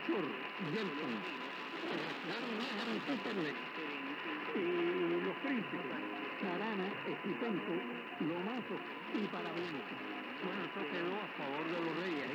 Shur, Jenson, Aaron Superlex y los príncipes, Sarana, Equipenco, Lomazo y Parabino. Bueno, eso quedó a favor de los Reyes.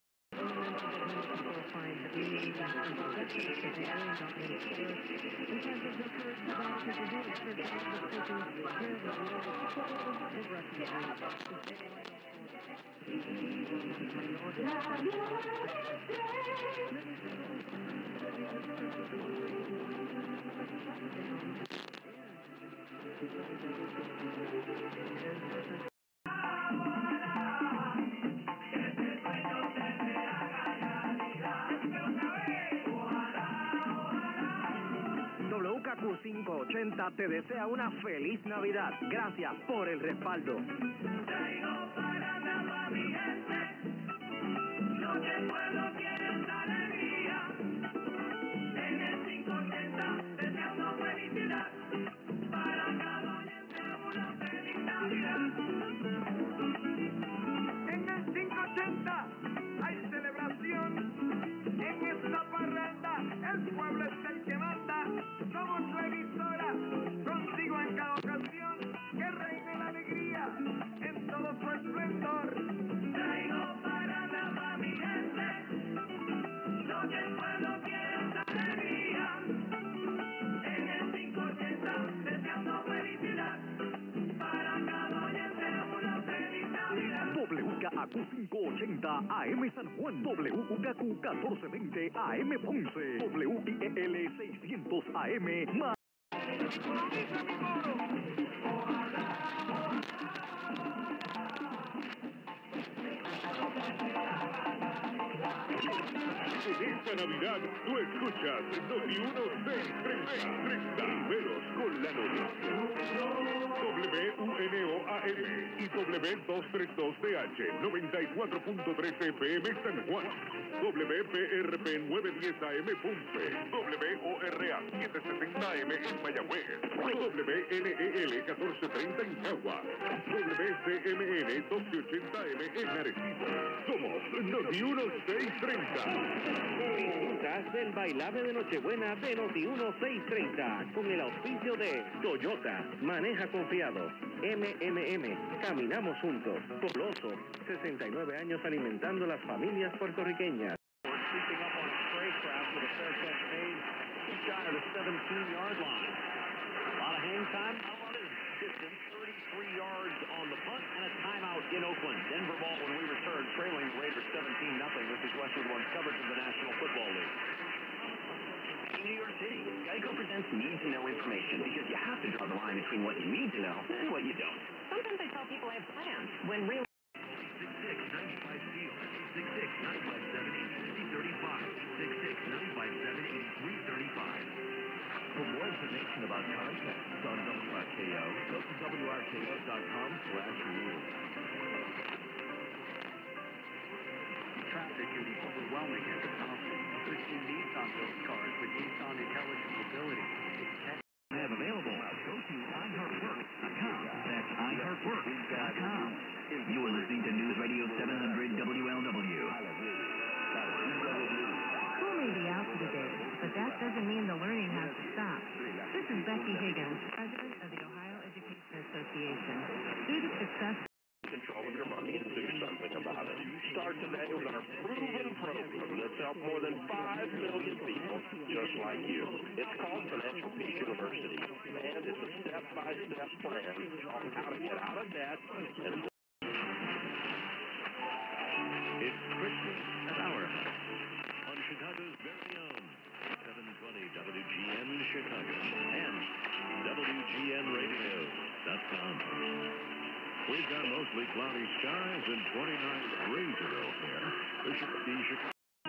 WKQ 580 te desea una feliz Navidad. Gracias por el respaldo. Traigo para nada mi gente, lo que el pueblo quiere es alegría. En el 580 deseando felicidad, para cada oyente una feliz Navidad. En el 580 hay celebración, en esta parranda el pueblo es el que manda. Somos la emisora, contigo en cada ocasión, que reine la alegría en todo su esplendor. Traigo para nada mi gente, lo que el pueblo quiere es alegría. En el 580 deseando felicidad, para cada oyente una feliz Navidad. WKQ 580 AM San Juan, WKQ 1420 AM Ponce, WIEL 600 AM En esta Navidad, tú escuchas Noti 1630, primeros con la noticia. WUNOAM y W232DH 94.3 FM San Juan, WPRP 910 AM Ponce, WORA 760 AM en Mayagüez, WNEL 1430 en Cagua, WCMN 1280 AM en Arecibo. Somos Noti 1630. Disfrutas del bailable de Nochebuena de Noti 1630 con el auspicio de Toyota, maneja confiado, MMM, caminamos juntos, Coloso, 69 años alimentando las familias puertorriqueñas. Distance, 33 yards on the punt, and a timeout in Oakland. Denver ball when we return, trailing the Raiders 17-0. This is Westwood One's coverage of the National Football League. In New York City, Geico presents need-to-know information because you have to draw the line between what you need to know and what you don't. Sometimes I tell people I have plans, when really... 866-95-SEAL, 866-957-8335, 866-957-8335. For more information about contests on WRKO, go to WRKO.com/rules. Traffic can be overwhelming at the fountain. Switch to Nissan built cars with Nissan Intelligent Mobility. Have available. Go to iHeartWorks.com. That's iHeartWorks.com. You are listening to News Radio 700 WLW. School may be out for the day, but that doesn't mean the learning has to stop. This is Becky Higgins, president of the Ohio Education Association. Through the success control of your money and do something about it. Start today with our proven program that's helped more than 5 million people just like you. It's called Financial Peace University, and it's a step-by-step plan on how to get out of debt and It's Christmas at our house on Chicago's very own 720 WGN Chicago and WGNradio.com. We've got mostly cloudy skies and 29 degrees out there. The Chicago.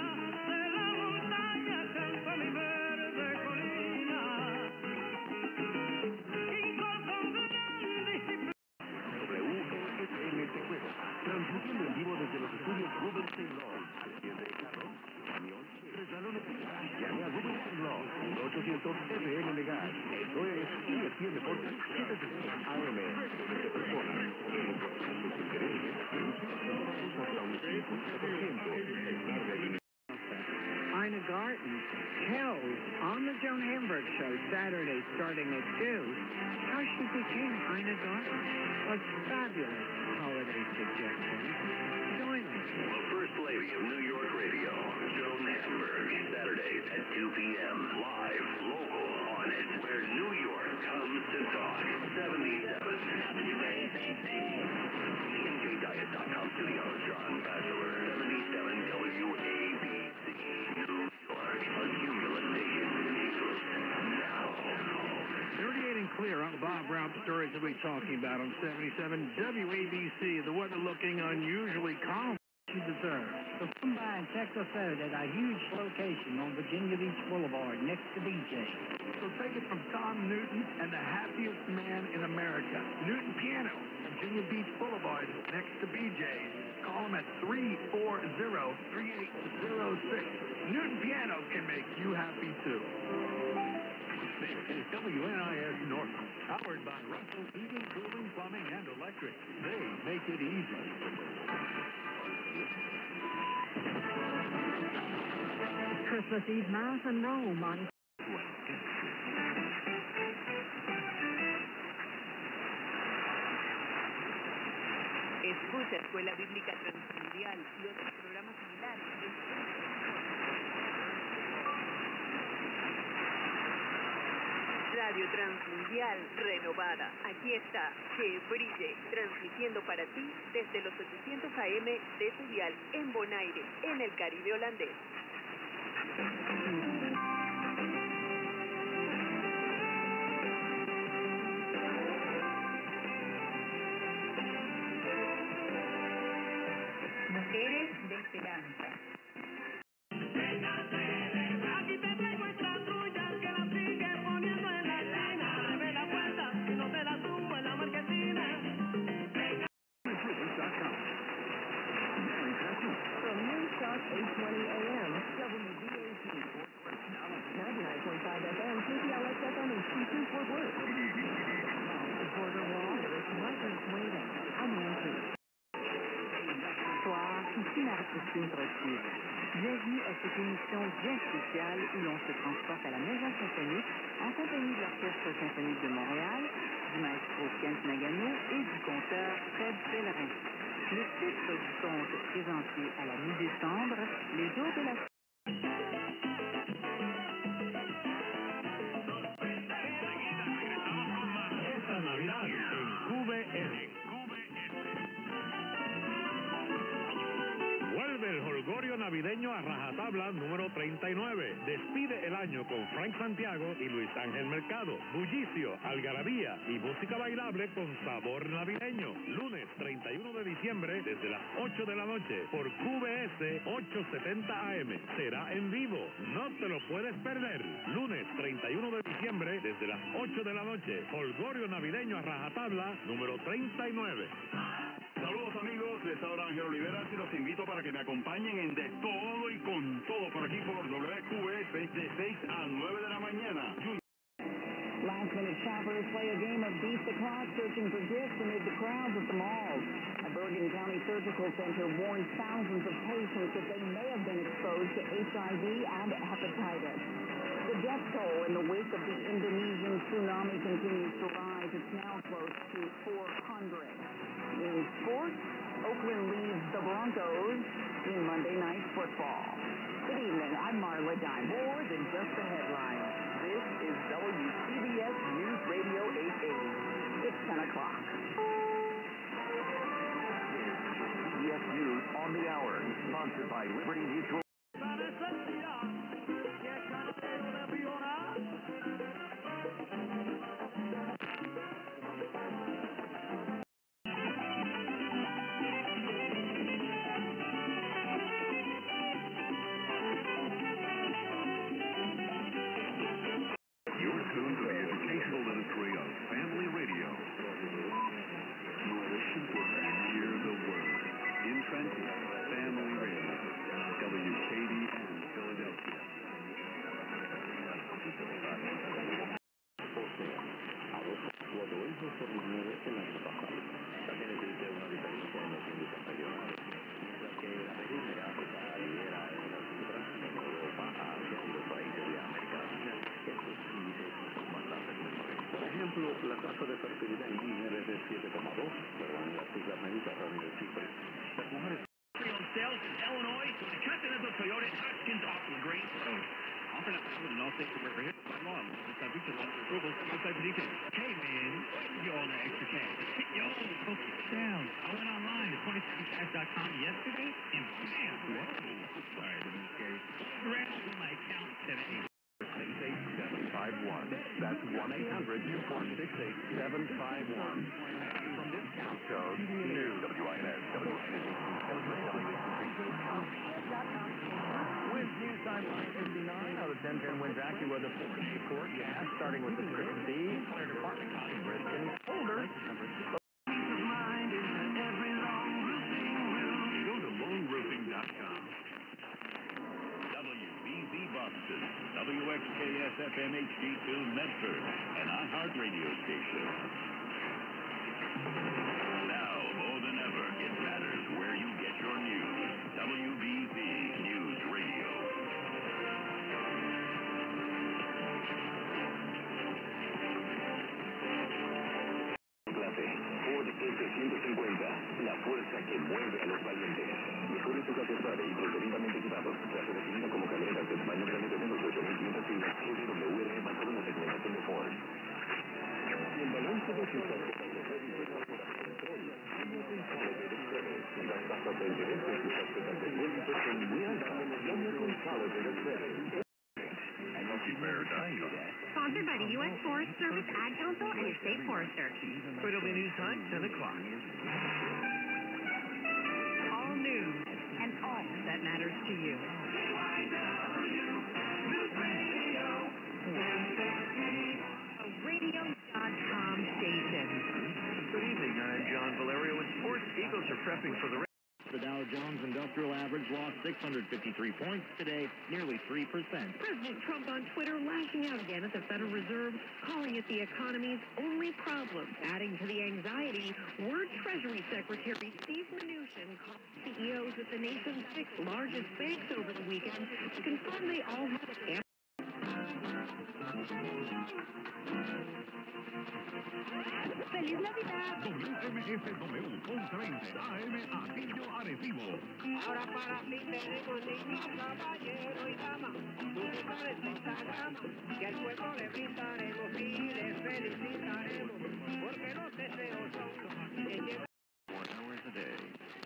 Transmitiendo en vivo desde los estudios Rubens Taylor. ¿Atiende carro? ¿Camión? Resbalones? Llame a Rubens Taylor. 1-800-FM Legal. Esto es ESPN Deportes 760 AM. Desde personas. Los intereses reducen hasta un 50%. Garden. Kells on the Joan Hamburg Show Saturday starting at 2. How she became Ina Garten. A fabulous holiday suggestion. Join us. The First Lady of New York Radio, Joan Hamburg, Saturdays at 2 p.m. Live, local, on it, where New York comes to talk. 77 WABC. TMJDiet.com studios, John Batchelor. 77 WABC. New York. A Cumulus station. Now. 38 and clear on the Bob Rout stories that we're talking about on 77 WABC. The weather looking unusually calm. You deserve. So come by and check us out at our huge location on Virginia Beach Boulevard next to BJ. So take it from Tom Newton and the happiest man in America, Newton Piano, Virginia Beach Boulevard next to BJ's. Call him at 340-3806. Newton Piano can make you happy too. This is WNIS Norfolk, powered by Russell Heating, Cooling, Plumbing, and Electric. They make it easy. Christmas Eve Mass in Rome on Escucha Escuela Bíblica Transmundial y otros programas similares. Radio Transmundial renovada. Aquí está, que brille, transmitiendo para ti desde los 800 AM de su dial en Bonaire, en el Caribe holandés. Mujeres de Esperanza. Aquí te traigo esta trulla que la sigue poniendo en la esquina. Abre la puerta y no te la subo en la marquesina. From noon start 8:20 a.m. WBAC 99.5 FM, KPLX FM, and C2 Fort Worth. Border Wall, Margaret Waiting. I'm Andrew. Bonsoir, ici Marie-Christine Brocquier. Bienvenue à cette émission bien spéciale où l'on se transporte à la Maison Symphonique en compagnie de l'Orchestre Symphonique de Montréal, du maestro Kent Nagano et du conteur Fred Pellerin. Le titre du conte présenté à la mi-décembre, Les jours de la Esta Navidad en QVN. Vuelve el jolgorio navideño a rajatabla número 39. Despide el año con Frank Santiago y Luis Ángel Mercado. Bullicio, algarabía y música bailable con sabor navideño. Lunes 31 de diciembre desde las 8 de la noche por QBS 870 AM. Será en vivo. No te lo puedes perder. Lunes 31 de diciembre desde las 8 de la noche. Jolgorio navideño a rajatabla número 39. Saludos amigos, les habla Ángel Oliveras y los invito para que me acompañen en De Todo y Con Todo por aquí por WQS de 6 a 9 de la mañana. Last-minute shoppers play a game of beat the clock, searching for gifts amid the crowds at the malls. A Bergen County Surgical Center warns thousands of patients that they may have been exposed to HIV and hepatitis. The death toll in the wake of the Indonesian tsunami continues to rise. It's now close to 400. In sports, Oakland leads the Broncos in Monday Night Football. Good evening, I'm Marla Dime. More than just the headlines. This is WCBS News Radio 880. It's 10 o'clock. CBS News on the Hour, sponsored by Liberty Mutual. You're tuned to the educational ministry of Family Radio. You listen to hear the word. In Trenton, Family Radio. La tasa de fertilidad en mujeres es de 7,2, pero en las Islas Mediterráneas de Chipre, las mujeres... On sale in Illinois, the Continental Toyota Hotchkiss off the Great Road. Often available in all states where we're here by law. It's a feature left approval outside the details. Hey man, you all that extra cash. Yo, sales. I went online to 2050cash.com yesterday and bam! Whoa. Sorry, that was scary. Ran over my account 7-8. 68751. That's 1-800-246-8751. From discount code NEWS. WINS. Wins News Time 9:59 out of 10 wins Acura the 4-day forecast, starting with the Triple C. Fire Department calling Briskin. Older. Go to loanroofing.com. WBZ Boston, WXKS FM HD2 Medford, an iHeartRadio station. Now, more than ever, it matters where you get your news. WBZ News Radio. Ford F-150, la fuerza que mueve a los valientes. Mejores hojas de suave y preferiblemente equipados. Clase definida como camionetas de tamaño grande de menos de 8.500 libras. GWR basado en la segmentación de Ford. El balance de sus tarjetas de crédito y control. Las tasas de interés de sus tarjetas de crédito son muy altas. Llame con Consolidated Credit. Sponsored by the U.S. Forest Service Ad Council and your state forester. Quarterly news time, 10 o'clock. All news and all that matters to you. A radio.com station. Good evening, I'm John Valerio. In sports, Eagles are prepping for the... The Dow Jones Industrial Average lost 653 points today, nearly 3%. President Trump on Twitter lashing out again at the Federal Reserve, calling it the economy's only problem. Adding to the anxiety, word Treasury Secretary Steve Mnuchin called CEOs at the nation's 6 largest banks over the weekend to confirm they all have ¡Feliz Navidad! WMSW 1120 AM Atillo Arecibo. Ahora para ti tenemos niños, caballeros y damas, música de esta gama, que al pueblo le brindaremos y le felicitaremos, porque los deseos son de llegar. 4 hours a day.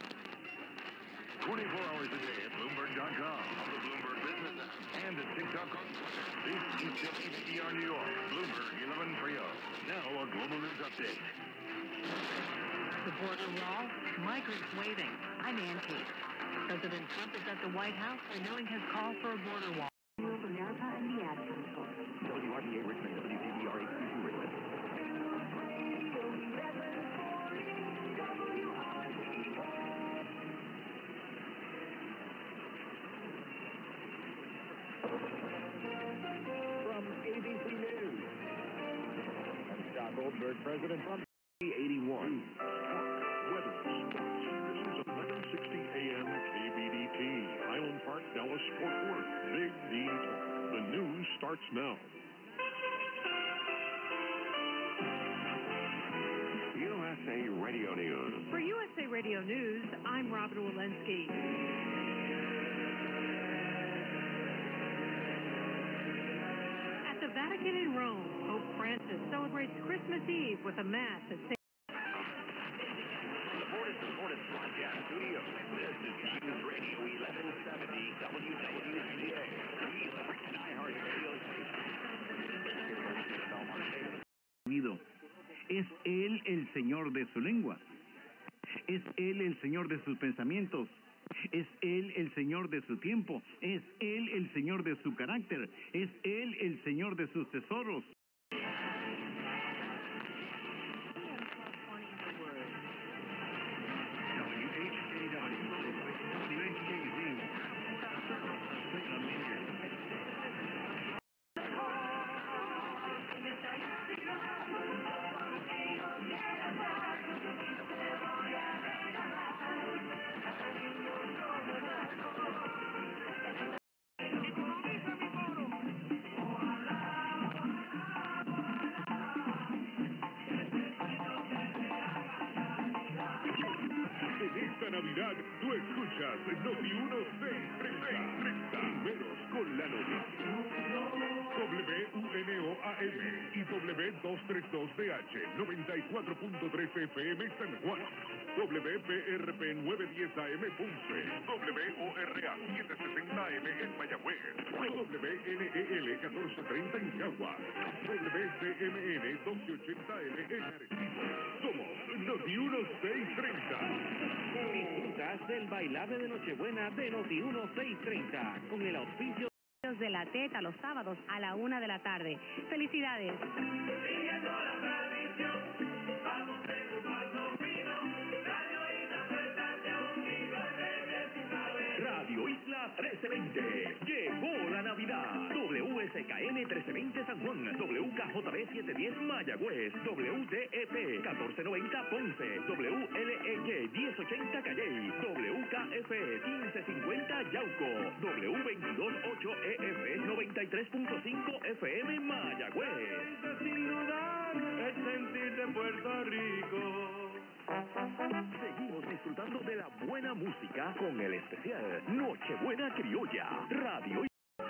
24 hours a day at Bloomberg.com, the Bloomberg Business app, and at TikTok. This is WBER New York, Bloomberg 1130. Now a global news update. The border wall, migrants waiting. I'm Ann Kate. President Trump is at the White House renewing his call for a border wall. America and the Ad Council. WRBA Richmond, WCBR HQ2 Richmond. From ABC News, I'm Scott Goldberg, President Trump. 81. Weather sports. This is 1160 AM KBDT, Highland Park, Dallas, Fort Worth. Big D Talk. The news starts now. USA Radio News. For USA Radio News, I'm Robin Walensky. At the Vatican in Rome, Pope Francis celebrates Christmas Eve with a Mass at St. Reported broadcast studio. This is News Radio 1170 WWCA. We are an iHeartRadio station. Es Él el Señor de su lengua. Es Él el Señor de sus pensamientos. Es Él el Señor de su tiempo. Es Él el Señor de su carácter. Es Él el Señor de sus tesoros. Tú escuchas Noti 1630. Primeros con la noticia. WUNO-AM y W232DH 94.3 FM San Juan. WPRP 910 AM Ponce. WORA 760 AM en Mayagüez. WNEL 1430 en Caguas. WCMN 1280 M en Arecibo. Somos Noti 1630. Disfrutas del bailable de Nochebuena de Noti 1630 con el auspicio de La Teta los sábados a la 1 de la tarde. ¡Felicidades! Siguiendo la tradición, vamos en un paso fino, Radio Isla Presentación, Viva Reyes Isabel. Radio Isla 1320. Llegó la Navidad. WSKN 1320 San Juan. WKJB 710 Mayagüez. WDEP 1490 Ponce. WLEG 1080 Calley. WKF 1550 Yauco. W228EF 93.5 FM Mayagüez. Sin dudar, el sentir de Puerto Rico. Seguimos disfrutando de la buena música con el especial Nochebuena Criolla. Radio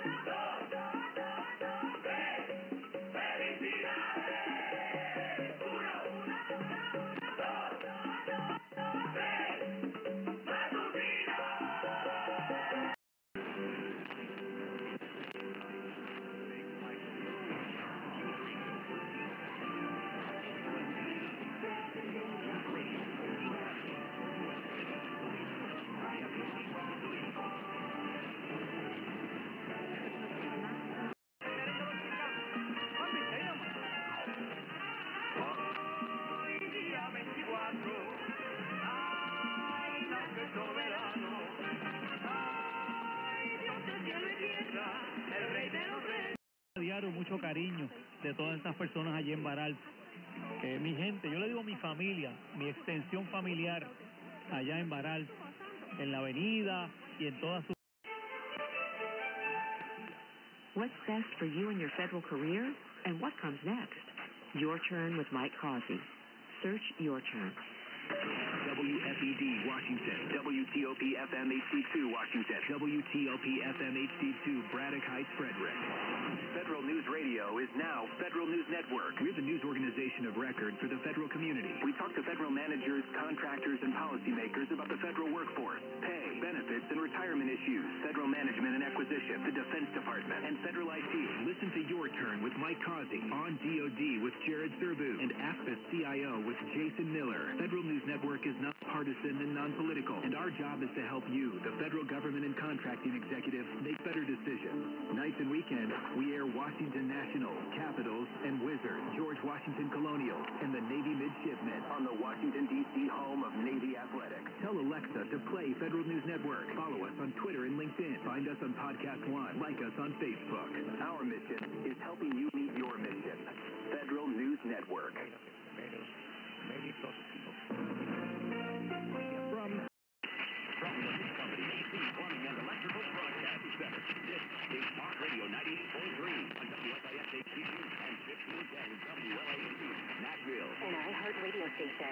Diario, mucho cariño de todas estas personas allí en Baral. Mi gente, yo le digo mi familia, mi extensión familiar allá en Baral, en la avenida y en todas sus... What's best for you in your federal career? And what comes next? Your Turn with Mike Causey. Search Your Turn. WFED Washington, WTOP-FM HD2 Washington, WTOP-FM HD2 Braddock Heights, Frederick. Federal News Radio is now Federal News Network. We're the news organization of record for the federal community. We talk to federal managers, contractors, and policymakers about the federal workforce, pay, benefits, and retirement issues, federal management and acquisition, the Defense Department, and federal IT. Listen to Your Turn with Mike Causey, on DOD with Jared Serbu, and AFPIS CIO with Jason Miller. Federal News Network is not partisan and non-political, and our job is to help you, the federal government and contracting executives, make better decisions. Nights and weekends, we air Washington National, Capitals, and Wizards, George Washington Colonials, and the Navy Midshipmen on the Washington, D.C. home of Navy Athletics. Tell Alexa to play Federal News Network. Follow us on Twitter and LinkedIn. Find us on Podcast One. Like us on Facebook. Our mission is helping you meet your mission. Federal News Network. From the News Company, AC Plumbing and Electrical Broadcast Center, this is Talk Radio 98.3 on WSIS HD2 and 1510 WLAC, Nashville. An iHeart radio station.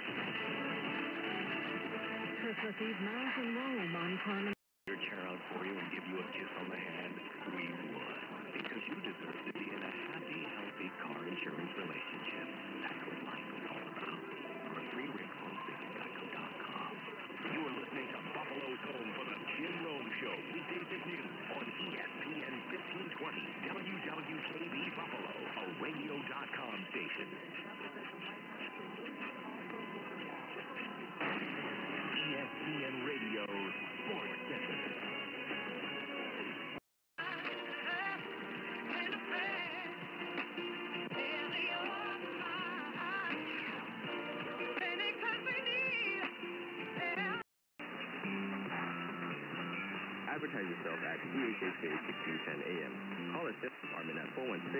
Christmas Eve Miles in Rome on Carmen. Your chair out for you and give you a kiss on the hand, we would. Because you deserve to be in a happy, healthy car insurance relationship. That's what life is all about. For a free rate quote, visit Geico.com. You are listening to Buffalo's home for the Jim Rome Show. Weekdays at noon on ESPN 1520. WWKB Buffalo, a radio.com station. ESPN Radio Sports Center. Advertise yourself at CHHK 1610 AM. Call our sales department at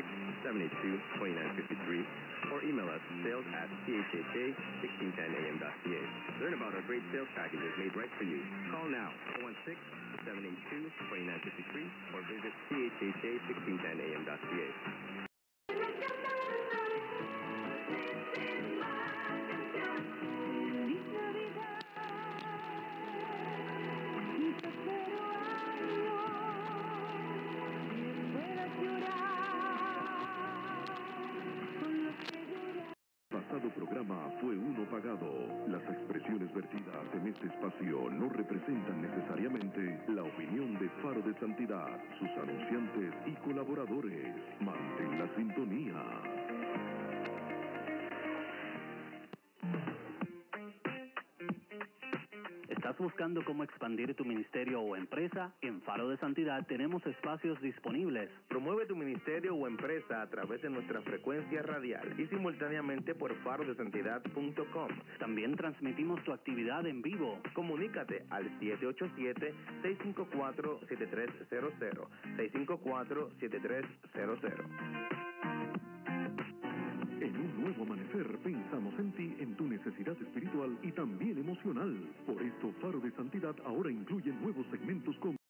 416-782-2953 or email us sales@chhk1610am.ca. Learn about our great sales packages made right for you. Call now, 416-782-2953 or visit chhk1610am.ca. Faro de Santidad, sus anunciantes y colaboradores. Mantén la sintonía. ¿Estás buscando cómo expandir tu ministerio o empresa? En Faro de Santidad tenemos espacios disponibles. Promueve tu ministerio o empresa a través de nuestra frecuencia radial y simultáneamente por farodesantidad.com. También transmitimos tu actividad en vivo. Comunícate al 787-654-7300, 654-7300. En un nuevo amanecer pensamos en ti, en tu necesidad espiritual y también emocional. Por esto, Faro de Santidad ahora incluye nuevos segmentos como